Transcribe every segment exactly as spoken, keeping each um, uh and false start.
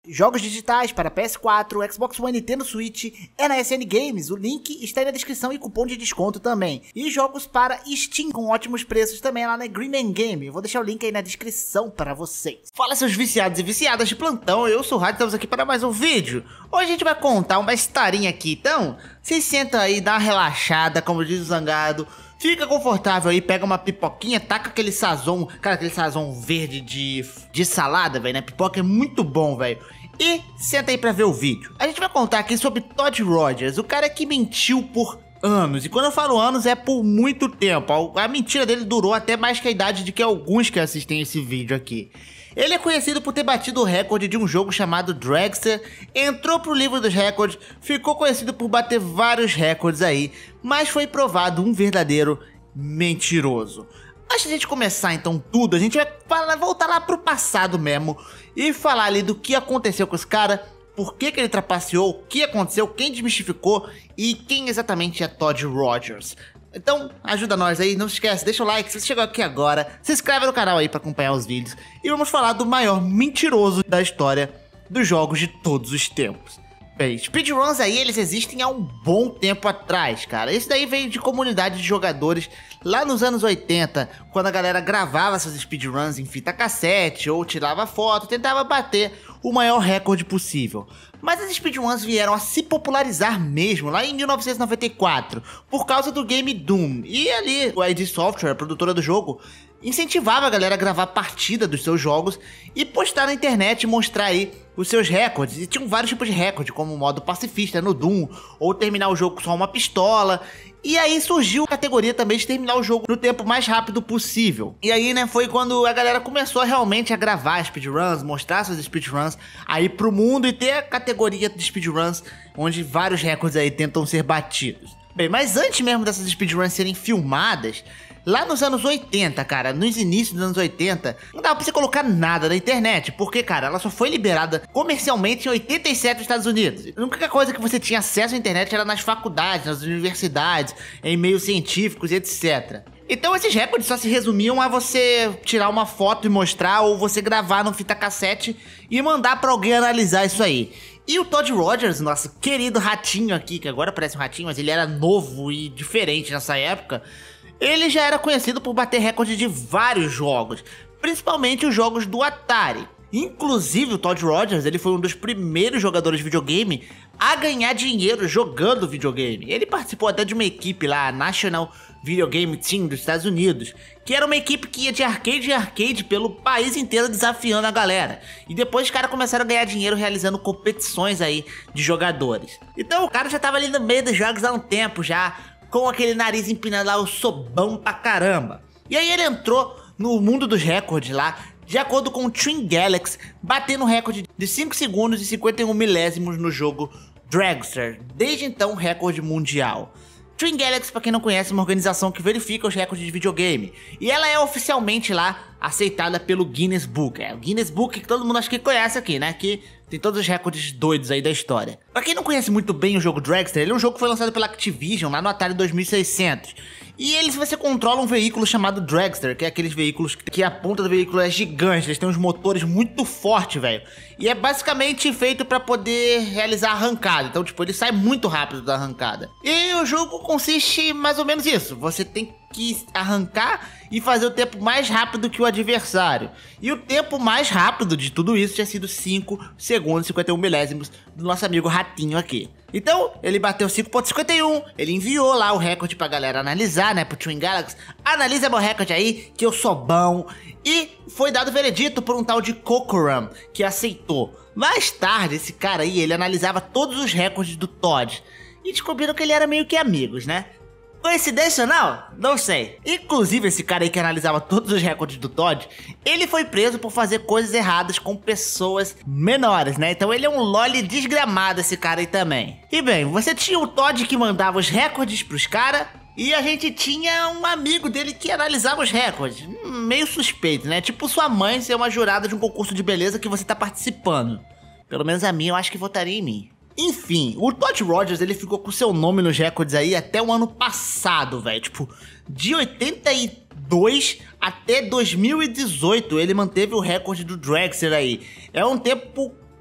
Jogos digitais para P S quatro, Xbox One e Nintendo Switch é na S N Games, o link está aí na descrição e cupom de desconto também. E jogos para Steam com ótimos preços também lá na Green Man Game, eu vou deixar o link aí na descrição para vocês. Fala seus viciados e viciadas de plantão, eu sou o Rádio, estamos aqui para mais um vídeo. Hoje a gente vai contar uma historinha aqui, então vocês sentam aí, dá uma relaxada, como diz o Zangado. Fica confortável aí, pega uma pipoquinha, taca aquele sazon, cara, aquele sazon verde de, de salada, velho, né? Pipoca é muito bom, velho. E senta aí pra ver o vídeo. A gente vai contar aqui sobre Todd Rogers, o cara que mentiu por anos. E quando eu falo anos, é por muito tempo. A mentira dele durou até mais que a idade de que alguns que assistem esse vídeo aqui. Ele é conhecido por ter batido o recorde de um jogo chamado Dragster, entrou pro livro dos recordes, ficou conhecido por bater vários recordes aí, mas foi provado um verdadeiro mentiroso. Antes de a gente começar então tudo, a gente vai falar, voltar lá pro passado mesmo e falar ali do que aconteceu com esse cara, por que que ele trapaceou, o que aconteceu, quem desmistificou e quem exatamente é Todd Rogers. Então, ajuda nós aí, não se esquece, deixa o like, se você chegou aqui agora, se inscreve no canal aí pra acompanhar os vídeos. E vamos falar do maior mentiroso da história dos jogos de todos os tempos. Bem, speedruns aí, eles existem há um bom tempo atrás, cara. Esse daí veio de comunidade de jogadores lá nos anos oitenta, quando a galera gravava seus speedruns em fita cassete ou tirava foto, tentava bater o maior recorde possível. Mas as speedruns vieram a se popularizar mesmo lá em mil novecentos e noventa e quatro, por causa do game Doom. E ali, a I D Software, a produtora do jogo, incentivava a galera a gravar partida dos seus jogos e postar na internet e mostrar aí os seus recordes. E tinham vários tipos de recorde, como o modo pacifista no Doom, ou terminar o jogo com só uma pistola. E aí surgiu a categoria também de terminar o jogo no tempo mais rápido possível. E aí, né, foi quando a galera começou realmente a gravar speedruns, mostrar suas speedruns aí pro mundo e ter a categoria de speedruns, onde vários recordes aí tentam ser batidos. Bem, mas antes mesmo dessas speedruns serem filmadas, lá nos anos oitenta, cara, nos inícios dos anos oitenta, não dava pra você colocar nada na internet, porque, cara, ela só foi liberada comercialmente em oitenta e sete nos Estados Unidos. A única coisa que você tinha acesso à internet era nas faculdades, nas universidades, em meios científicos e etcétera. Então esses recordes só se resumiam a você tirar uma foto e mostrar, ou você gravar no fita cassete e mandar pra alguém analisar isso aí. E o Todd Rogers, nosso querido ratinho aqui, que agora parece um ratinho, mas ele era novo e diferente nessa época, ele já era conhecido por bater recorde de vários jogos, principalmente os jogos do Atari. Inclusive o Todd Rogers, ele foi um dos primeiros jogadores de videogame a ganhar dinheiro jogando videogame. Ele participou até de uma equipe lá, a National Video Game Team dos Estados Unidos, que era uma equipe que ia de arcade em arcade pelo país inteiro desafiando a galera. E depois os caras começaram a ganhar dinheiro realizando competições aí de jogadores. Então o cara já tava ali no meio dos jogos há um tempo já, com aquele nariz empinado lá, o sobão pra caramba. E aí ele entrou no mundo dos recordes lá, de acordo com o Twin Galaxy, batendo um recorde de cinco segundos e cinquenta e um milésimos no jogo Dragster, desde então recorde mundial. Twin Galaxy, pra quem não conhece, é uma organização que verifica os recordes de videogame, e ela é oficialmente lá aceitada pelo Guinness Book. É o Guinness Book que todo mundo acho que conhece aqui, né, que tem todos os recordes doidos aí da história. Pra quem não conhece muito bem o jogo Dragster, ele é um jogo que foi lançado pela Activision lá no Atari dois mil e seiscentos. E eles, você controla um veículo chamado Dragster, que é aqueles veículos que a ponta do veículo é gigante, eles têm uns motores muito fortes, velho. E é basicamente feito pra poder realizar arrancada, então tipo, ele sai muito rápido da arrancada. E o jogo consiste mais ou menos isso, você tem que arrancar e fazer o tempo mais rápido que o adversário. E o tempo mais rápido de tudo isso tinha sido cinco segundos e cinquenta e um milésimos do nosso amigo ratinho aqui. Então, ele bateu cinco ponto cinquenta e um, ele enviou lá o recorde pra galera analisar, né, pro Twin Galaxy. Analisa meu recorde aí, que eu sou bom. E foi dado veredito por um tal de Cocoram, que aceitou. Mais tarde, esse cara aí, ele analisava todos os recordes do Todd. E descobriram que ele era meio que amigos, né? Coincidência não? Não sei. Inclusive esse cara aí que analisava todos os recordes do Todd, ele foi preso por fazer coisas erradas com pessoas menores, né? Então ele é um loli desgramado, esse cara aí também. E bem, você tinha o Todd que mandava os recordes pros caras, e a gente tinha um amigo dele que analisava os recordes. Meio suspeito, né? Tipo sua mãe ser uma jurada de um concurso de beleza que você tá participando. Pelo menos a minha eu acho que votaria em mim. Enfim, o Todd Rogers, ele ficou com seu nome nos recordes aí até o ano passado, velho. Tipo, de oitenta e dois até dois mil e dezoito, ele manteve o recorde do Dragster aí. É um tempo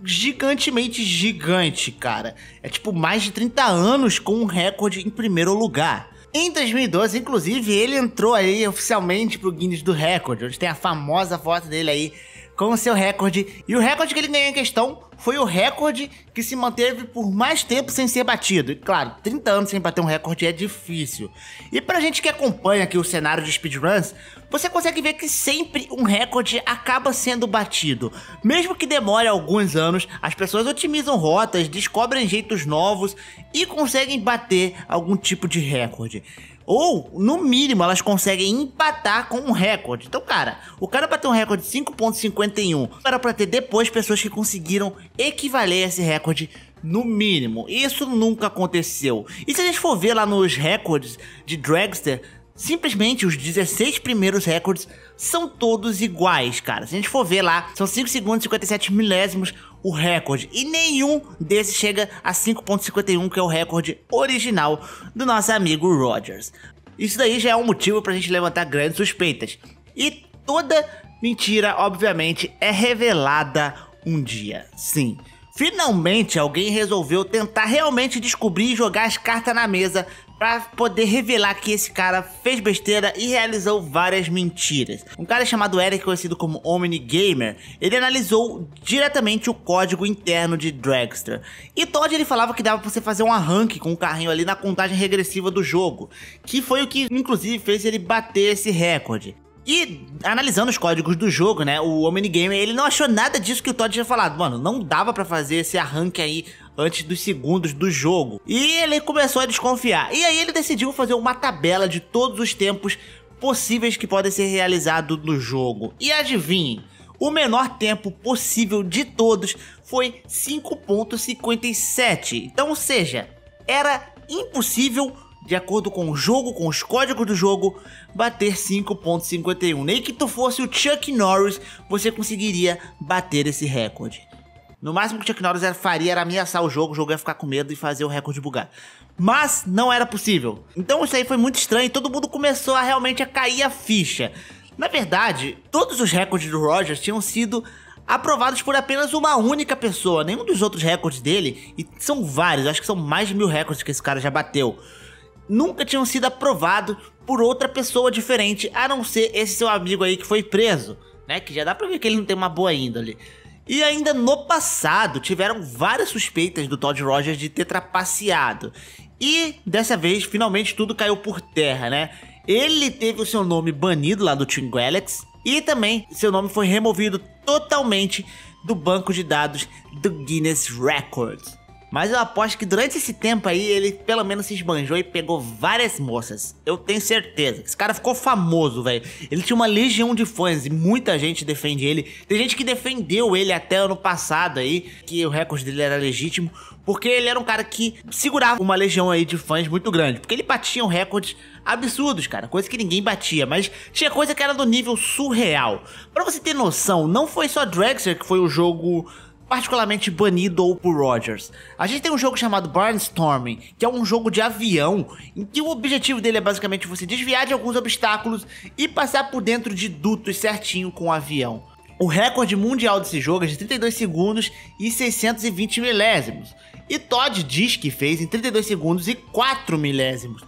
gigantemente gigante, cara. É tipo mais de trinta anos com um recorde em primeiro lugar. Em dois mil e doze, inclusive, ele entrou aí oficialmente pro Guinness do Recorde, onde tem a famosa foto dele aí com o seu recorde. E o recorde que ele ganhou em questão foi o recorde que se manteve por mais tempo sem ser batido. E claro, trinta anos sem bater um recorde é difícil. E pra gente que acompanha aqui o cenário de speedruns, você consegue ver que sempre um recorde acaba sendo batido. Mesmo que demore alguns anos, as pessoas otimizam rotas, descobrem jeitos novos e conseguem bater algum tipo de recorde. Ou, no mínimo, elas conseguem empatar com um recorde. Então, cara, o cara bateu um recorde de cinco ponto cinquenta e um. Era pra ter depois pessoas que conseguiram equivaler a esse recorde no mínimo. Isso nunca aconteceu. E se a gente for ver lá nos recordes de Dragster, simplesmente os dezesseis primeiros recordes são todos iguais, cara. Se a gente for ver lá, são cinco segundos e cinquenta e sete milésimos o recorde. E nenhum desses chega a cinco ponto cinquenta e um, que é o recorde original do nosso amigo Rogers. Isso daí já é um motivo pra gente levantar grandes suspeitas. E toda mentira, obviamente, é revelada um dia. Sim. Finalmente alguém resolveu tentar realmente descobrir e jogar as cartas na mesa pra poder revelar que esse cara fez besteira e realizou várias mentiras. Um cara chamado Eric, conhecido como Omni Gamer, ele analisou diretamente o código interno de Dragster. E Todd ele falava que dava pra você fazer um arranque com o carrinho ali na contagem regressiva do jogo, que foi o que inclusive fez ele bater esse recorde. E analisando os códigos do jogo, né, o Omni Gamer, ele não achou nada disso que o Todd tinha falado. Mano, não dava pra fazer esse arranque aí antes dos segundos do jogo. E ele começou a desconfiar. E aí ele decidiu fazer uma tabela de todos os tempos possíveis que podem ser realizados no jogo. E adivinhem, o menor tempo possível de todos foi cinco ponto cinquenta e sete. Então, ou seja, era impossível, de acordo com o jogo, com os códigos do jogo, bater cinco ponto cinquenta e um. Nem que tu fosse o Chuck Norris, você conseguiria bater esse recorde. No máximo que o Chuck Norris faria era ameaçar o jogo, o jogo ia ficar com medo e fazer o recorde bugar. Mas não era possível. Então isso aí foi muito estranho e todo mundo começou a realmente a cair a ficha. Na verdade, todos os recordes do Rogers tinham sido aprovados por apenas uma única pessoa. Nenhum dos outros recordes dele, e são vários, acho que são mais de mil recordes que esse cara já bateu, nunca tinham sido aprovados por outra pessoa diferente, a não ser esse seu amigo aí que foi preso, né? Que já dá pra ver que ele não tem uma boa índole. E ainda no passado, tiveram várias suspeitas do Todd Rogers de ter trapaceado. E dessa vez, finalmente tudo caiu por terra, né? Ele teve o seu nome banido lá do Team Galaxy e também seu nome foi removido totalmente do banco de dados do Guinness Records. Mas eu aposto que durante esse tempo aí, ele pelo menos se esbanjou e pegou várias moças. Eu tenho certeza que esse cara ficou famoso, velho. Ele tinha uma legião de fãs e muita gente defende ele. Tem gente que defendeu ele até ano passado aí, que o recorde dele era legítimo, porque ele era um cara que segurava uma legião aí de fãs muito grande. Porque ele batia um recordes absurdos, cara. Coisa que ninguém batia, mas tinha coisa que era do nível surreal. Pra você ter noção, não foi só Dragster que foi o jogo particularmente banido ou por Rogers. A gente tem um jogo chamado Barnstorming, que é um jogo de avião, em que o objetivo dele é basicamente você desviar de alguns obstáculos e passar por dentro de dutos certinho com o avião. O recorde mundial desse jogo é de trinta e dois segundos e seiscentos e vinte milésimos. E Todd diz que fez em trinta e dois segundos e quatro milésimos.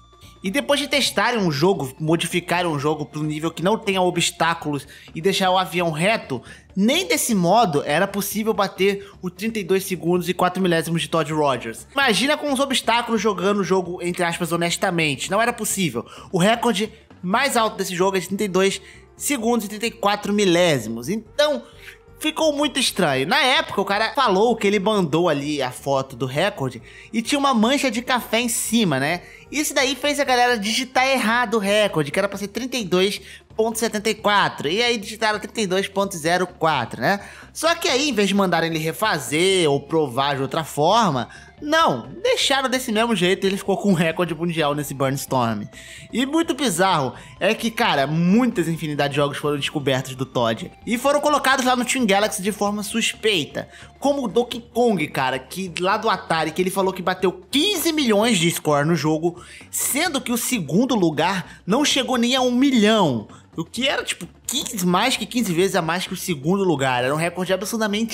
E depois de testarem um jogo, modificarem um jogo para um nível que não tenha obstáculos e deixar o avião reto, nem desse modo era possível bater o trinta e dois segundos e quatro milésimos de Todd Rogers. Imagina com os obstáculos jogando o jogo, entre aspas, honestamente. Não era possível. O recorde mais alto desse jogo é de trinta e dois segundos e trinta e quatro milésimos. Então ficou muito estranho. Na época o cara falou que ele mandou ali a foto do recorde e tinha uma mancha de café em cima, né? Isso daí fez a galera digitar errado o recorde, que era pra ser trinta e dois ponto setenta e quatro, e aí digitaram trinta e dois ponto zero quatro, né? Só que aí, em vez de mandarem ele refazer ou provar de outra forma, não, deixaram desse mesmo jeito e ele ficou com um recorde mundial nesse Barnstorm. E muito bizarro é que, cara, muitas infinidades de jogos foram descobertos do Todd e foram colocados lá no Team Galaxy de forma suspeita, como o Donkey Kong, cara, que lá do Atari, que ele falou que bateu quinze milhões de score no jogo, sendo que o segundo lugar não chegou nem a um milhão. O que era, tipo, quinze, mais que quinze vezes a mais que o segundo lugar. Era um recorde absurdamente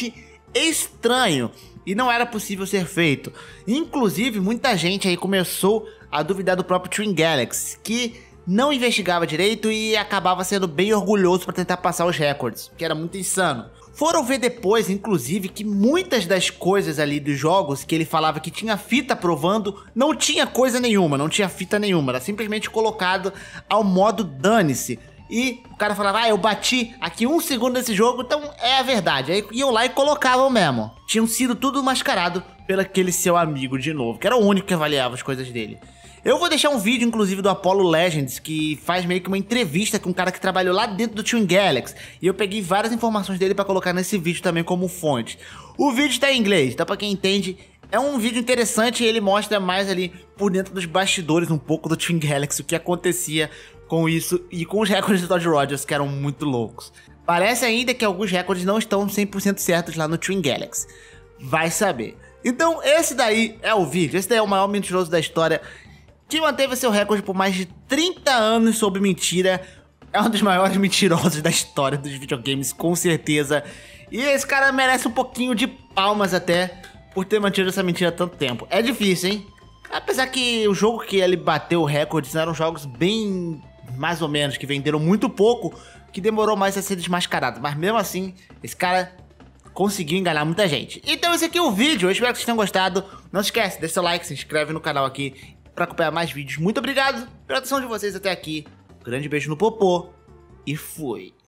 estranho e não era possível ser feito. Inclusive, muita gente aí começou a duvidar do próprio Twin Galaxy, que não investigava direito e acabava sendo bem orgulhoso para tentar passar os recordes, que era muito insano. Foram ver depois, inclusive, que muitas das coisas ali dos jogos que ele falava que tinha fita provando, não tinha coisa nenhuma, não tinha fita nenhuma, era simplesmente colocado ao modo dane-se. E o cara falava, ah, eu bati aqui um segundo nesse jogo, então é a verdade. Aí iam lá e colocavam mesmo. Tinham sido tudo mascarado pelo aquele seu amigo de novo, que era o único que avaliava as coisas dele. Eu vou deixar um vídeo, inclusive, do Apollo Legends, que faz meio que uma entrevista com um cara que trabalhou lá dentro do Twin Galaxy. E eu peguei várias informações dele pra colocar nesse vídeo também como fonte. O vídeo tá em inglês, então pra quem entende, é um vídeo interessante e ele mostra mais ali por dentro dos bastidores um pouco do Twin Galaxy, o que acontecia com isso e com os recordes do Todd Rogers, que eram muito loucos. Parece ainda que alguns recordes não estão cem por cento certos lá no Twin Galaxy. Vai saber. Então esse daí é o vídeo, esse daí é o maior mentiroso da história, que manteve seu recorde por mais de trinta anos sob mentira. É um dos maiores mentirosos da história dos videogames, com certeza. E esse cara merece um pouquinho de palmas até por ter mantido essa mentira há tanto tempo. É difícil, hein? Apesar que o jogo que ele bateu o recorde eram jogos bem mais ou menos, que venderam muito pouco, que demorou mais a ser desmascarado. Mas mesmo assim, esse cara conseguiu enganar muita gente. Então esse aqui é o vídeo, eu espero que vocês tenham gostado. Não se esquece, deixa seu like, se inscreve no canal aqui para acompanhar mais vídeos. Muito obrigado pela atenção de vocês até aqui. Um grande beijo no popô e fui.